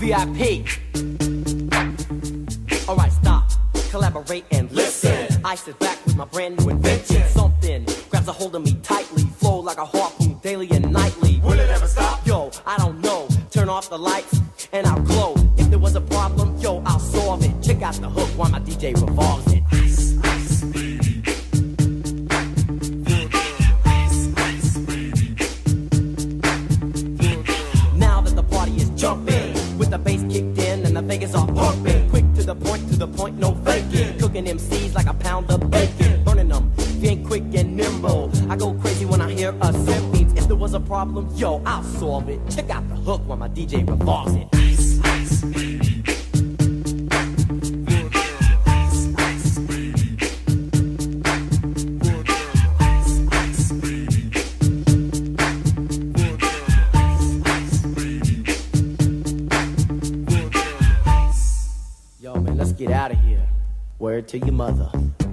VIP. Alright, stop, collaborate and listen. I sit back with my brand new invention. Something grabs a hold of me tightly, flow like a harpoon daily and nightly. Will it ever stop? Yo, I don't know. Turn off the lights and I'll glow. If there was a problem, yo, I'll solve it. Check out the hook while my DJ revolves it. Ice, ice, baby. Now that the party is jumping, with the bass kicked in and the Vegas are pumping. Quick to the point, no faking. Cooking MCs like a pound of bacon. Burning them, being quick and nimble. I go crazy when I hear a symphony. If there was a problem, yo, I'll solve it. Check out the hook while my DJ revolves it. Ice, ice, baby. Yo, man, let's get out of here. Word to your mother.